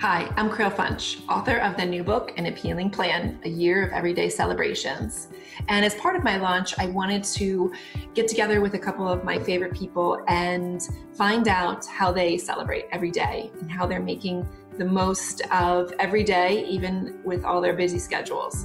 Hi, I'm Krill Funch, author of the new book, An Appealing Plan, A Year of Everyday Celebrations. And as part of my launch, I wanted to get together with a couple of my favorite people and find out how they celebrate every day and how they're making the most of every day, even with all their busy schedules.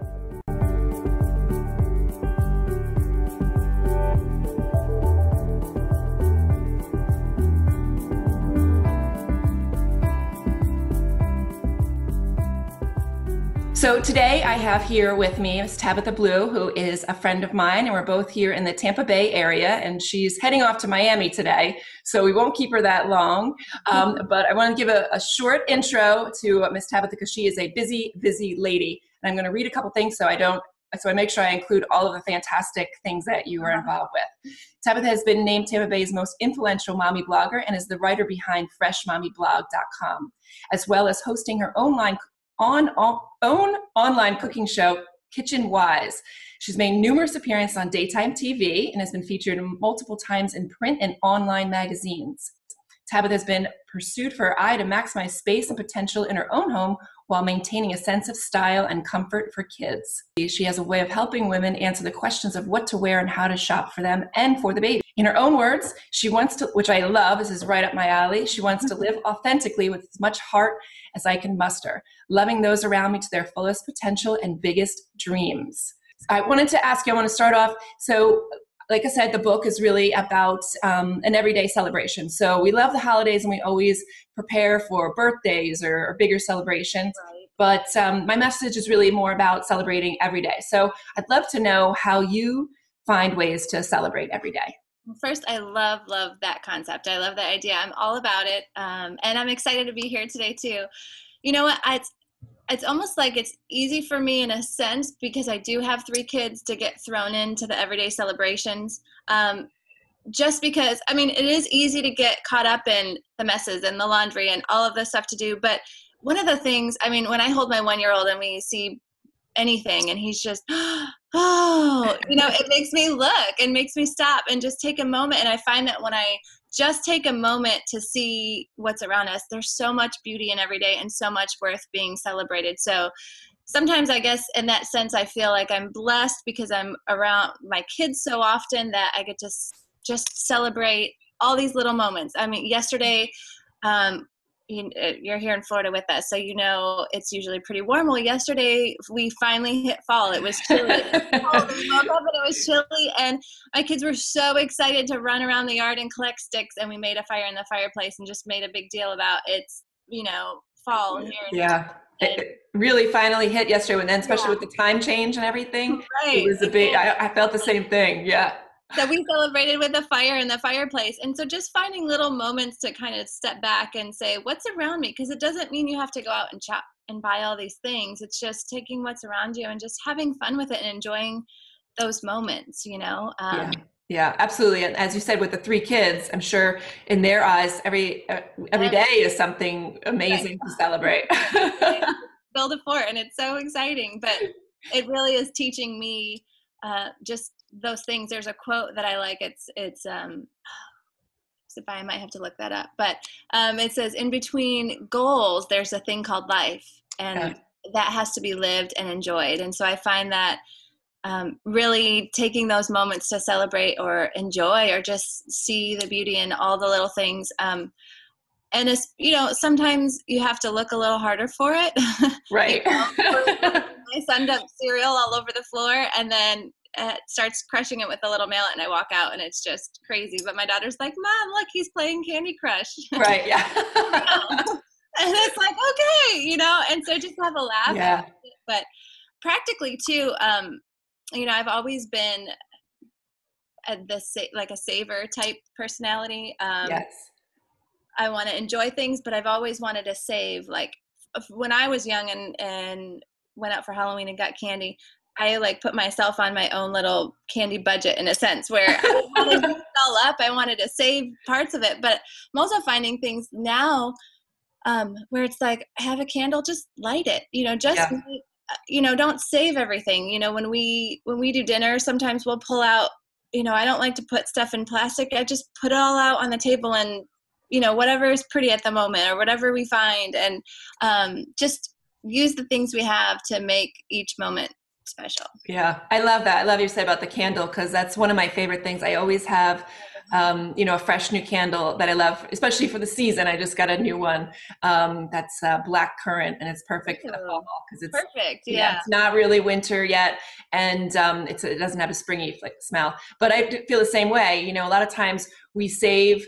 So today I have here with me Ms. Tabitha Blue, who is a friend of mine, and we're both here in the Tampa Bay area, and she's heading off to Miami today, so we won't keep her that long. But I want to give a short intro to Ms. Tabitha because she is a busy, busy lady. And I'm going to read a couple things so I make sure I include all of the fantastic things that you are involved with. Tabitha has been named Tampa Bay's most influential mommy blogger and is the writer behind freshmommyblog.com, as well as hosting her own online cooking show, Kitchen Wise. She's made numerous appearances on daytime TV and has been featured multiple times in print and online magazines. Tabitha has been pursued for her eye to maximize space and potential in her own home while maintaining a sense of style and comfort for kids. She has a way of helping women answer the questions of what to wear and how to shop for them and for the baby. In her own words, she wants to, which I love, this is right up my alley, she wants to live authentically with as much heart as I can muster, loving those around me to their fullest potential and biggest dreams. I wanted to ask you, I want to start off, so like I said, the book is really about an everyday celebration. So we love the holidays and we always prepare for birthdays or bigger celebrations. Right. But my message is really more about celebrating every day. So I'd love to know how you find ways to celebrate every day. First, I love that concept. I love the idea. I'm all about it. And I'm excited to be here today too. You know what? It's almost like it's easy for me in a sense because I do have 3 kids to get thrown into the everyday celebrations. Just because, I mean, it is easy to get caught up in the messes and the laundry and all of the stuff to do. But one of the things, I mean, when I hold my 1-year-old and we see anything and he's just, oh, it makes me look and makes me stop and just take a moment. And I find that when I just take a moment to see what's around us, there's so much beauty in every day and so much worth being celebrated. So sometimes I guess in that sense, I feel like I'm blessed because I'm around my kids so often that I get to just celebrate all these little moments. I mean, yesterday, you're here in Florida with us, so it's usually pretty warm. Well, yesterday we finally hit fall. It was chilly. It was chilly, and my kids were so excited to run around the yard and collect sticks, and we made a fire in the fireplace and just made a big deal about it's, fall here. Yeah. It really finally hit yesterday, and then especially with the time change and everything, right. It was a big, I felt the same thing. Yeah. So we celebrated with a fire in the fireplace. And so just finding little moments to kind of step back and say, what's around me? Because it doesn't mean you have to go out and shop and buy all these things. It's just taking what's around you and just having fun with it and enjoying those moments, Yeah, absolutely. And as you said, with the 3 kids, I'm sure in their eyes, every day is something amazing to celebrate. Build a fort, and it's so exciting. But it really is teaching me just those things. There's a quote that I like. It's I might have to look that up, but it says, in between goals, there's a thing called life, and that has to be lived and enjoyed. And so I find that really taking those moments to celebrate or enjoy or just see the beauty in all the little things. And it's, sometimes you have to look a little harder for it. Right. My son dumps cereal all over the floor and then starts crushing it with a little mallet, and I walk out and it's just crazy. But my daughter's like, Mom, look, he's playing Candy Crush. Right, yeah. And it's like, okay, and so just have a laugh. Yeah. But practically too, I've always been like a saver type personality. Yes. I want to enjoy things, but I've always wanted to save. Like when I was young and went out for Halloween and got candy, I put myself on my own little candy budget in a sense where I wanted to use it all up. I wanted to save parts of it, but I'm also finding things now where it's like, have a candle, just light it, don't save everything. When we do dinner, sometimes we'll pull out, I don't like to put stuff in plastic. I just put it all out on the table and whatever is pretty at the moment or whatever we find, and just use the things we have to make each moment special. Yeah, I love that. I love you said about the candle, because that's one of my favorite things. I always have, a fresh new candle that I love, especially for the season. I just got a new one that's black currant, and it's perfect for the fall because it's perfect. Yeah, it's not really winter yet, and it doesn't have a springy smell. But I feel the same way. A lot of times we save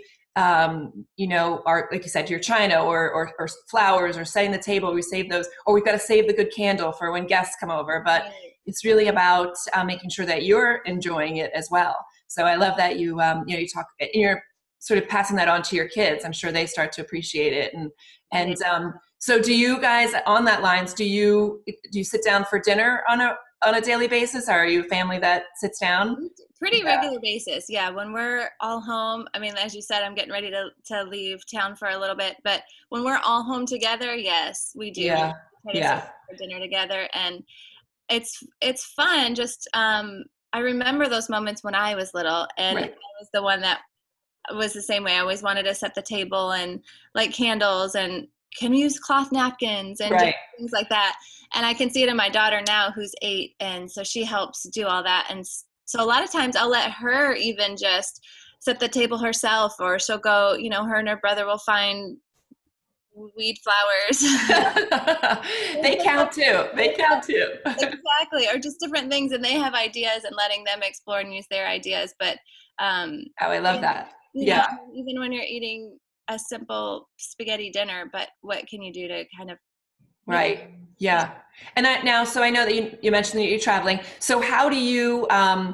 our, like you said, your china or flowers or setting the table, we save those, or we've got to save the good candle for when guests come over. But it's really about making sure that you're enjoying it as well. So I love that you talk, you're sort of passing that on to your kids. I'm sure they start to appreciate it. And so do you guys, on that lines, do you sit down for dinner on a daily basis? Or are you a family that sits down? Pretty regular basis. Yeah. When we're all home, I mean, as you said, I'm getting ready to leave town for a little bit, but when we're all home together, yes, we do. Yeah. We try to sit for dinner together, and it's fun. Just, I remember those moments when I was little, and I was the one that was the same way. I always wanted to set the table and light candles and can we use cloth napkins and things like that. And I can see it in my daughter now, who's 8. And so she helps do all that. And so a lot of times I'll let her even just set the table herself, or she'll go, her and her brother will find weed flowers. They count too. Exactly. Or just different things. And they have ideas, and letting them explore and use their ideas. But, I love that. Even when you're eating a simple spaghetti dinner, but what can you do to kind of Yeah. And so I know that you mentioned that you're traveling. So how do you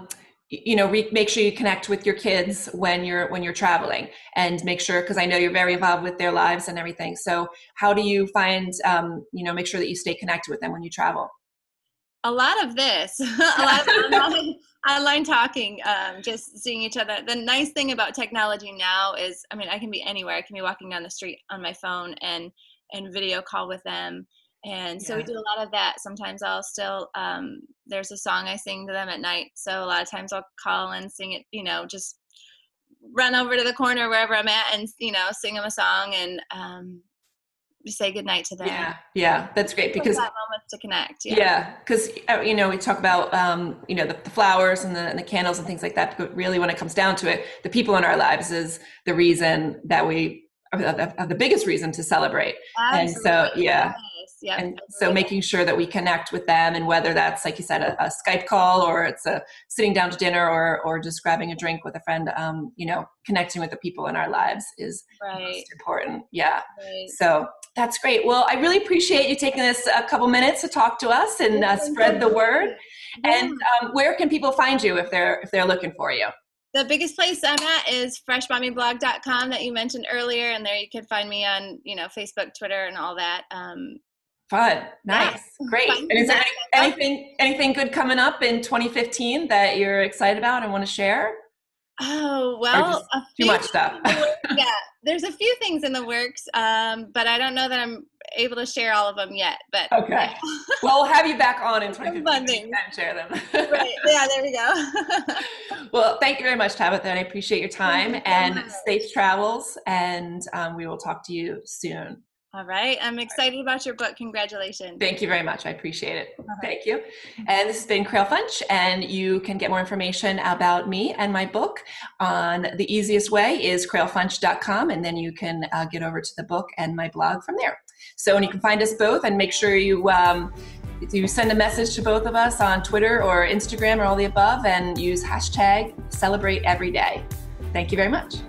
make sure you connect with your kids when you're traveling, and make sure, because I know you're very involved with their lives and everything. So how do you find make sure that you stay connected with them when you travel? A lot of this, a lot of online talking, just seeing each other. The nice thing about technology now is, I mean, I can be anywhere. I can be walking down the street on my phone and video call with them. And so we do a lot of that. Sometimes I'll still, there's a song I sing to them at night. So a lot of times I'll call and sing it, just run over to the corner wherever I'm at and, sing them a song and say goodnight to them. Yeah, that's great, because that moment to connect. Because we talk about the flowers and the candles and things like that, but really when it comes down to it, the people in our lives is the reason that we are the biggest reason to celebrate. Absolutely. And so and so making sure that we connect with them, and whether that's, like you said, a Skype call, or it's a sitting down to dinner, or just grabbing a drink with a friend, connecting with the people in our lives is most important. So that's great. Well, I really appreciate you taking this a couple minutes to talk to us and spread the word. And where can people find you if they're looking for you? The biggest place I'm at is freshmommyblog.com that you mentioned earlier, and there you can find me on, Facebook, Twitter, and all that. Fun. Nice. Great. And is there anything good coming up in 2015 that you're excited about and want to share? Oh, well, too much stuff. There's a few things in the works, but I don't know that I'm able to share all of them yet. But okay. Well, we'll have you back on in 2015 and share them. Right. Yeah, there we go. Well, thank you very much, Tabitha, and I appreciate your time and safe travels, and we will talk to you soon. All right. I'm excited about your book. Congratulations. Thank you very much. I appreciate it. Thank you. And this has been Craile Funch, and you can get more information about me and my book on the easiest way is CraileFunch.com, and then you can get over to the book and my blog from there. So, and you can find us both, and make sure you send a message to both of us on Twitter or Instagram or all the above, and use #CelebrateEveryday. Thank you very much.